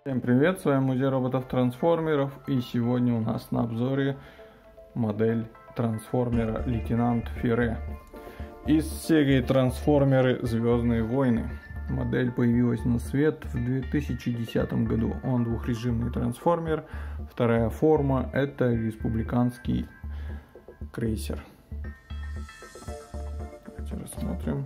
Всем привет, с вами Музей роботов-трансформеров, и сегодня у нас на обзоре модель трансформера Лейтенант Ферре из серии Трансформеры Звездные войны. Модель появилась на свет в 2010 году. Он двухрежимный трансформер, вторая форма — это республиканский крейсер. Давайте рассмотрим.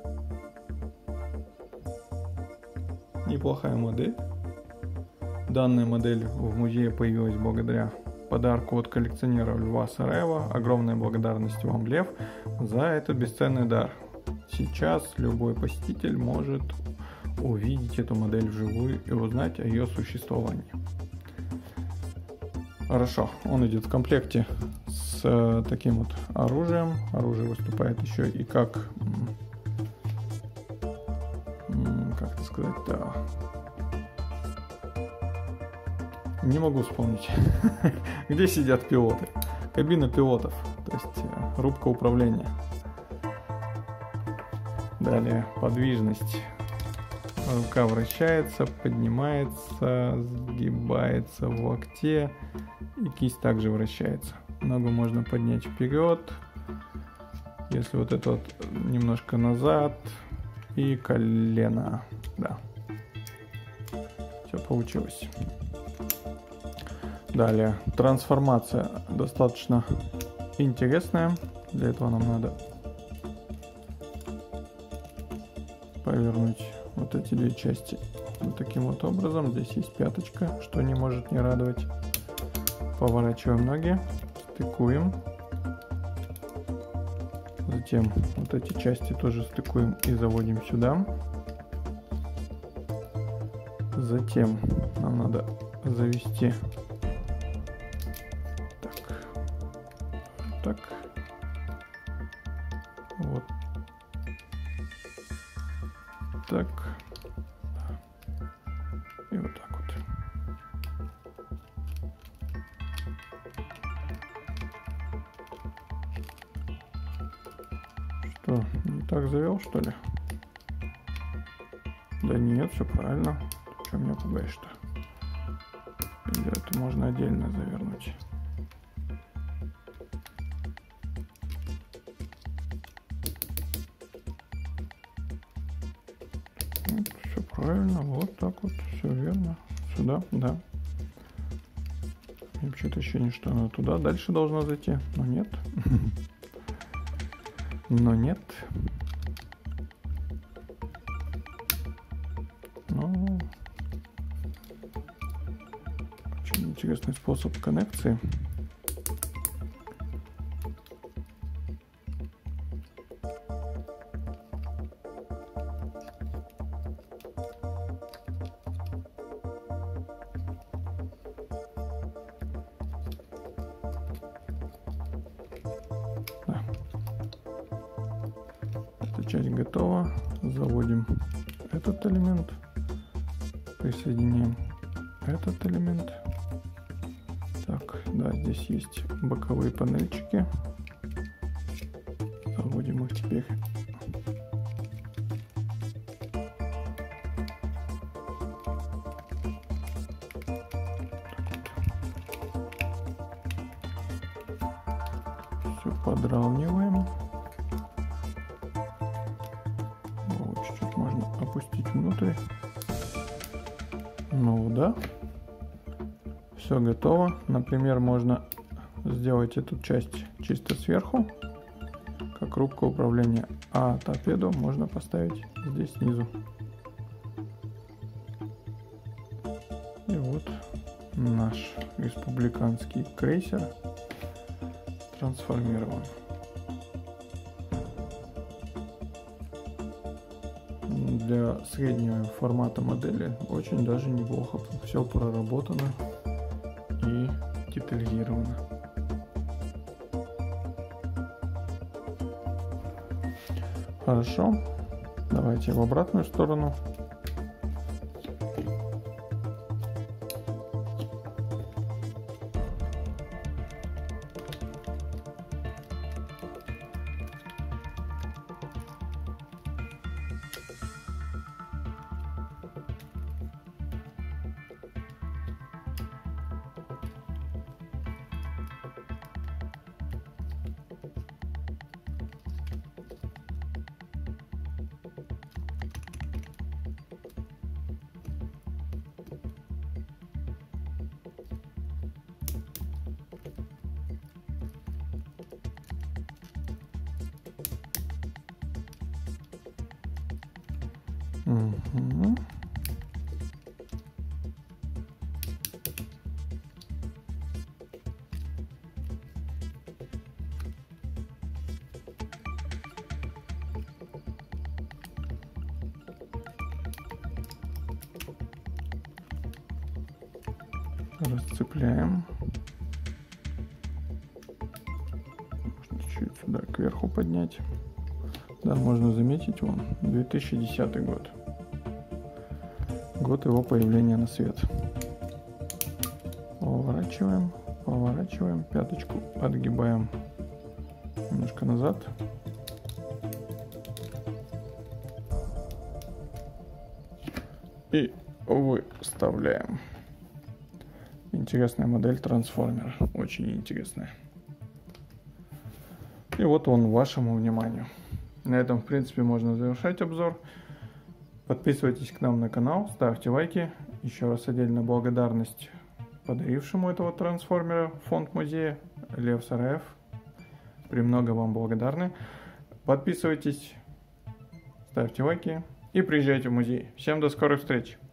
Неплохая модель. Данная модель в музее появилась благодаря подарку от коллекционера Льва Сараева. Огромная благодарность вам, Лев, за этот бесценный дар. Сейчас любой посетитель может увидеть эту модель вживую и узнать о ее существовании. Хорошо, он идет в комплекте с таким вот оружием. Оружие выступает еще и как это сказать-то... Не могу вспомнить, где сидят пилоты. Кабина пилотов, то есть рубка управления. Далее подвижность. Рука вращается, поднимается, сгибается в локте, и кисть также вращается. Ногу можно поднять вперед, если вот это вот немножко назад, и колено. Да, все получилось. Далее, трансформация достаточно интересная. Для этого нам надо повернуть вот эти две части вот таким вот образом. Здесь есть пяточка, что не может не радовать. Поворачиваем ноги, стыкуем. Затем вот эти части тоже стыкуем и заводим сюда. Затем нам надо завести так, вот так и вот так вот. Что, не так завел, что ли? Да нет, все правильно. Ты что меня пугаешь-то? Или это можно отдельно завернуть? Вот, все правильно, вот так вот, все верно. Сюда, да. Вообще-то ощущение, что она туда дальше должна зайти, но нет. Но нет. Ну, очень интересный способ коннекции. Да. Эта часть готова. Заводим этот элемент. Присоединяем этот элемент. Так, да, здесь есть боковые панельчики. Заводим их теперь. Все подравниваем. Вот, чуть-чуть можно опустить внутрь. Ну да. Все готово. Например, можно сделать эту часть чисто сверху, как рубка управления, а торпеду можно поставить здесь снизу. И вот наш республиканский крейсер трансформирован. Для среднего формата модели очень даже неплохо. Все проработано и детализировано. Хорошо. Давайте в обратную сторону. Угу. Расцепляем. Можно чуть сюда кверху поднять. Да, можно заметить, вон, 2010 год. Год его появления на свет. Поворачиваем, поворачиваем, пяточку отгибаем немножко назад. И выставляем. Интересная модель трансформера, очень интересная. И вот он вашему вниманию. На этом, в принципе, можно завершать обзор. Подписывайтесь к нам на канал, ставьте лайки. Еще раз отдельная благодарность подарившему этого трансформера фонд музея Лев Сараев. Премного вам благодарны. Подписывайтесь, ставьте лайки и приезжайте в музей. Всем до скорых встреч!